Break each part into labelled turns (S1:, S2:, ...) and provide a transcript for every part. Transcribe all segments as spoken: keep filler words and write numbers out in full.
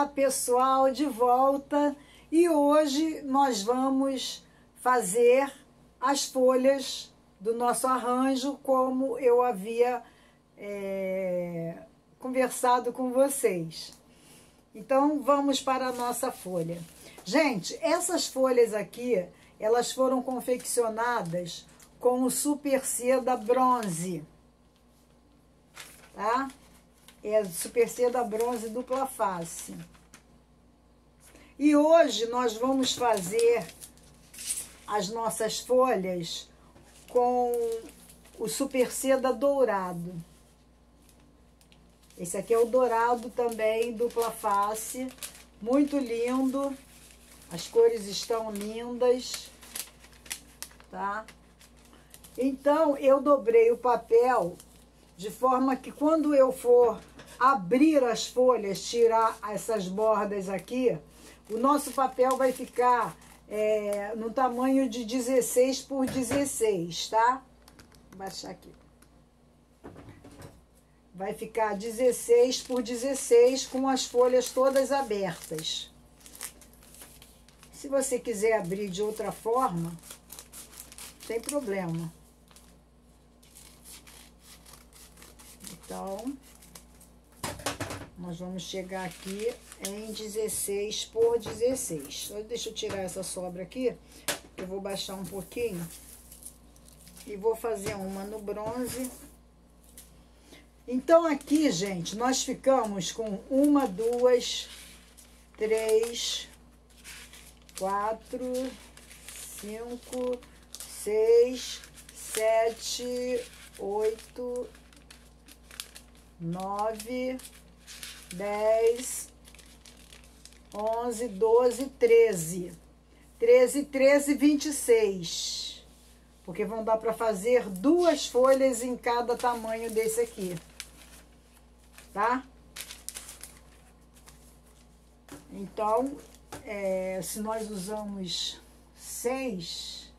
S1: pessoal, de volta, e hoje nós vamos fazer as folhas do nosso arranjo como eu havia é, conversado com vocês. Então vamos para a nossa folha. Gente, essas folhas aqui, elas foram confeccionadas com o Super Seda Bronze, tá? É Super Seda Bronze dupla face. E hoje nós vamos fazer as nossas folhas com o Super Seda Dourado. Esse aqui é o dourado também, dupla face, muito lindo. As cores estão lindas, tá? Então, eu dobrei o papel de forma que quando eu for abrir as folhas, tirar essas bordas aqui, o nosso papel vai ficar é, no tamanho de dezesseis por dezesseis, tá? Vou baixar aqui. Vai ficar dezesseis por dezesseis com as folhas todas abertas. Se você quiser abrir de outra forma, não tem problema. Então, nós vamos chegar aqui em dezesseis por dezesseis. Só deixa eu tirar essa sobra aqui, eu vou baixar um pouquinho e vou fazer uma no bronze. Então, aqui, gente, nós ficamos com uma, duas, três, quatro, cinco, seis, sete, oito, nove, dez, onze, doze, treze. treze, treze, vinte e seis. Porque vão dar para fazer duas folhas em cada tamanho desse aqui. Tá? Então, é, se nós usamos seis,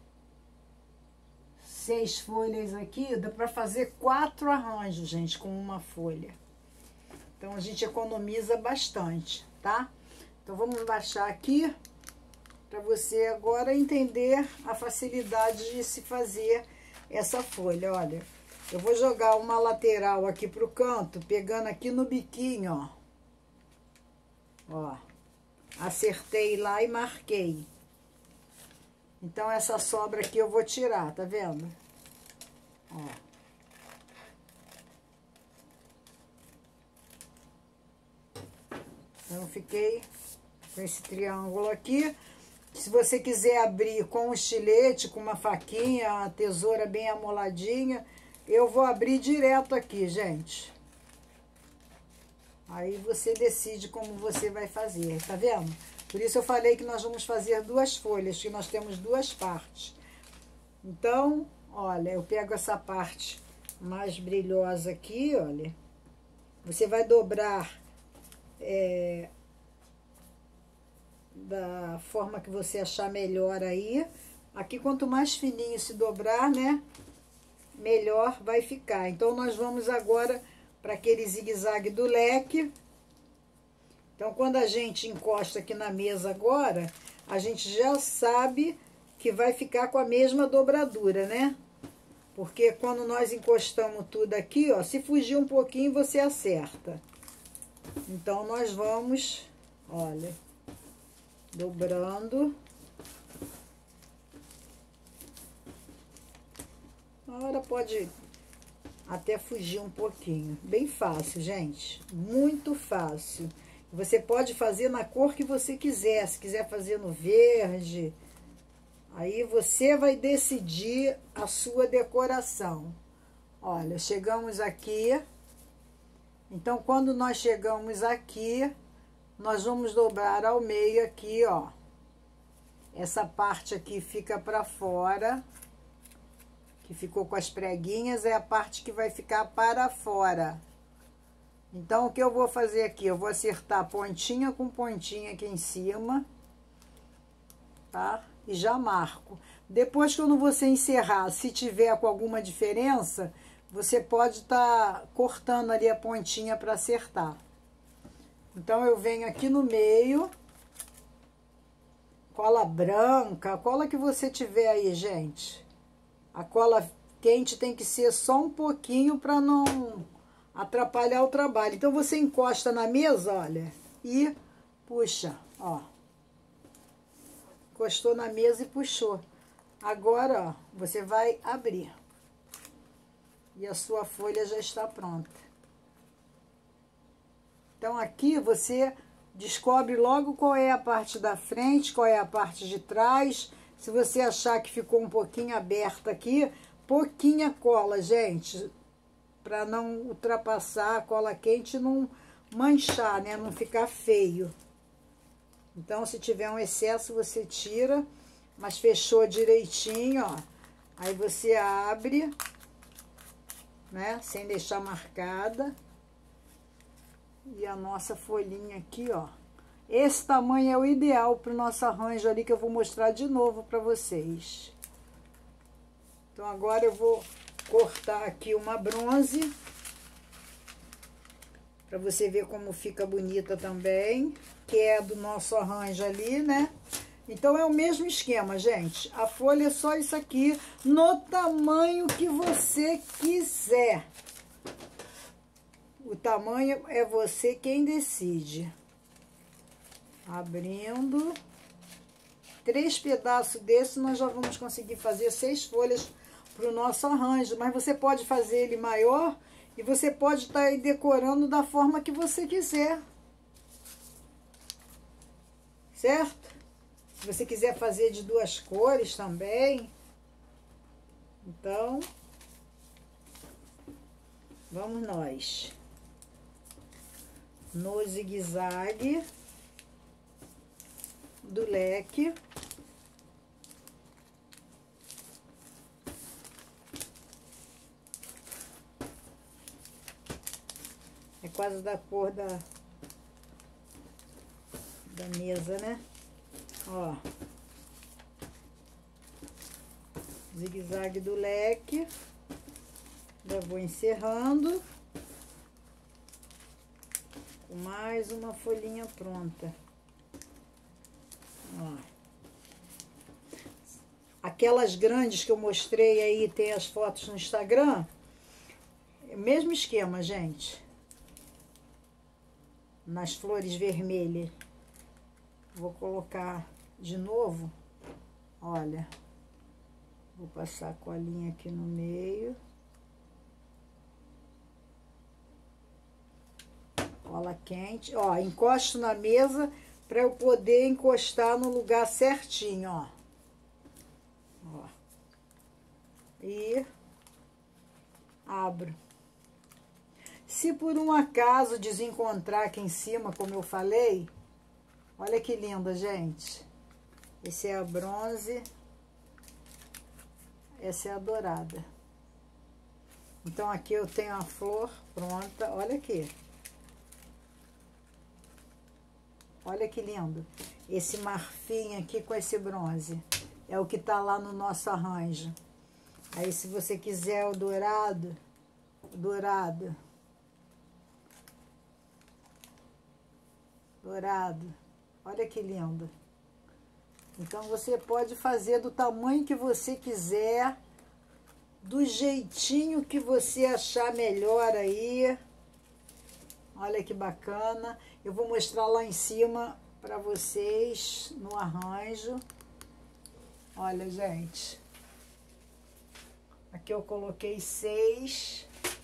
S1: seis folhas aqui, dá para fazer quatro arranjos, gente, com uma folha. Então, a gente economiza bastante, tá? Então, vamos baixar aqui para você agora entender a facilidade de se fazer essa folha. Olha, eu vou jogar uma lateral aqui pro canto, pegando aqui no biquinho, ó. Ó, acertei lá e marquei. Então, essa sobra aqui eu vou tirar, tá vendo? Ó. Então, eu fiquei com esse triângulo aqui. Se você quiser abrir com um estilete, com uma faquinha, uma tesoura bem amoladinha, eu vou abrir direto aqui, gente. Aí você decide como você vai fazer, tá vendo? Por isso eu falei que nós vamos fazer duas folhas, que nós temos duas partes. Então, olha, eu pego essa parte mais brilhosa aqui, olha. Você vai dobrar é, da forma que você achar melhor aí. Aqui, quanto mais fininho se dobrar, né, melhor vai ficar. Então, nós vamos agora para aquele zigue-zague do leque. Então, quando a gente encosta aqui na mesa agora, a gente já sabe que vai ficar com a mesma dobradura, né? Porque quando nós encostamos tudo aqui, ó, se fugir um pouquinho, você acerta. Então, nós vamos, olha, dobrando. Agora pode até fugir um pouquinho. Bem fácil, gente. Muito fácil. Você pode fazer na cor que você quiser. Se quiser fazer no verde, aí você vai decidir a sua decoração. Olha, chegamos aqui. Então, quando nós chegamos aqui, nós vamos dobrar ao meio aqui, ó. Essa parte aqui fica pra fora. Que ficou com as preguinhas, é a parte que vai ficar para fora. Então, o que eu vou fazer aqui? Eu vou acertar pontinha com pontinha aqui em cima, tá? E já marco. Depois, quando você encerrar, se tiver com alguma diferença, você pode estar cortando ali a pontinha para acertar. Então, eu venho aqui no meio, cola branca, a cola que você tiver aí, gente. A cola quente tem que ser só um pouquinho para não atrapalhar o trabalho. Então, você encosta na mesa, olha, e puxa, ó. Encostou na mesa e puxou. Agora, ó, você vai abrir. E a sua folha já está pronta. Então, aqui você descobre logo qual é a parte da frente, qual é a parte de trás. Se você achar que ficou um pouquinho aberta aqui, pouquinha cola, gente, para não ultrapassar a cola quente e não manchar, né? Não ficar feio. Então, se tiver um excesso, você tira, mas fechou direitinho, ó. Aí você abre, né? Sem deixar marcada. E a nossa folhinha aqui, ó. Esse tamanho é o ideal para o nosso arranjo ali, que eu vou mostrar de novo para vocês. Então, agora eu vou cortar aqui uma bronze, para você ver como fica bonita também, que é do nosso arranjo ali, né? Então, é o mesmo esquema, gente. A folha é só isso aqui, no tamanho que você quiser. O tamanho é você quem decide. Abrindo. Três pedaços desse, nós já vamos conseguir fazer seis folhas para o nosso arranjo. Mas você pode fazer ele maior e você pode estar aí decorando da forma que você quiser. Certo? Se você quiser fazer de duas cores também. Então, vamos nós. No zigue-zague do leque. É quase da cor da, da mesa, né? Ó. Zigue-zague do leque. Já vou encerrando. Com mais uma folhinha pronta. Ó. Aquelas grandes que eu mostrei aí, tem as fotos no Instagram. Mesmo esquema, gente. Nas flores vermelhas. Vou colocar de novo. Olha. Vou passar a colinha aqui no meio. Cola quente. Ó, encosto na mesa para eu poder encostar no lugar certinho, ó. Ó. E abro. Se por um acaso desencontrar aqui em cima, como eu falei, olha que linda, gente. Esse é a bronze. Essa é a dourada. Então, aqui eu tenho a flor pronta. Olha aqui. Olha que lindo. Esse marfim aqui com esse bronze. É o que tá lá no nosso arranjo. Aí, se você quiser o dourado, o dourado. Dourado. Olha que lindo. Então, você pode fazer do tamanho que você quiser, do jeitinho que você achar melhor aí. Olha que bacana. Eu vou mostrar lá em cima para vocês no arranjo. Olha, gente. Aqui eu coloquei seis.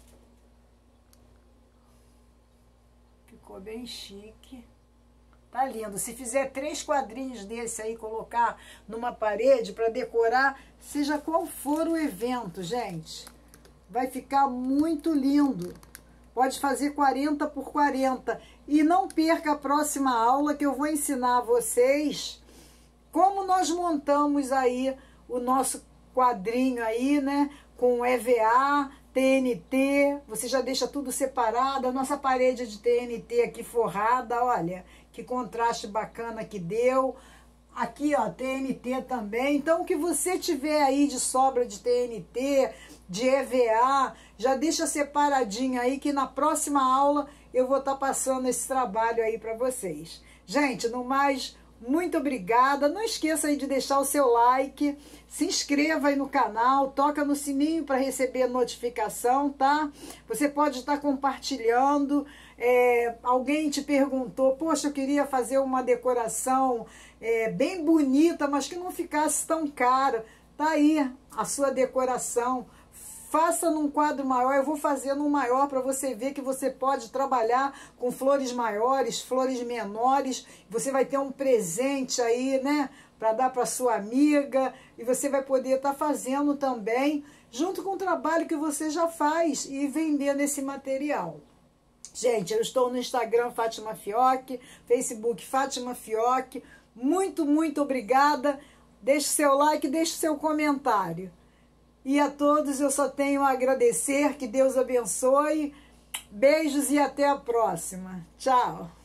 S1: Ficou bem chique. Tá lindo. Se fizer três quadrinhos desse aí, colocar numa parede para decorar, seja qual for o evento, gente, vai ficar muito lindo. Pode fazer quarenta por quarenta. E não perca a próxima aula, que eu vou ensinar a vocês como nós montamos aí o nosso quadrinho aí, né? Com E V A, T N T. Você já deixa tudo separado. A nossa parede de T N T aqui forrada, olha. Que contraste bacana que deu. Aqui, ó, T N T também. Então, o que você tiver aí de sobra de T N T, de E V A, já deixa separadinho aí, que na próxima aula eu vou estar passando esse trabalho aí para vocês. Gente, no mais, muito obrigada. Não esqueça aí de deixar o seu like, se inscreva aí no canal, toca no sininho para receber notificação, tá? Você pode estar compartilhando. É, alguém te perguntou, poxa, eu queria fazer uma decoração é, bem bonita, mas que não ficasse tão cara. Tá aí a sua decoração. Faça num quadro maior, eu vou fazer num maior para você ver que você pode trabalhar com flores maiores, flores menores. Você vai ter um presente aí, né, para dar para sua amiga, e você vai poder estar tá fazendo também, junto com o trabalho que você já faz, e vendendo esse material. Gente, eu estou no Instagram Fátima Fiocchi, Facebook Fátima Fiocchi. Muito, muito obrigada. Deixe seu like, deixe seu comentário. E a todos eu só tenho a agradecer, que Deus abençoe. Beijos e até a próxima. Tchau.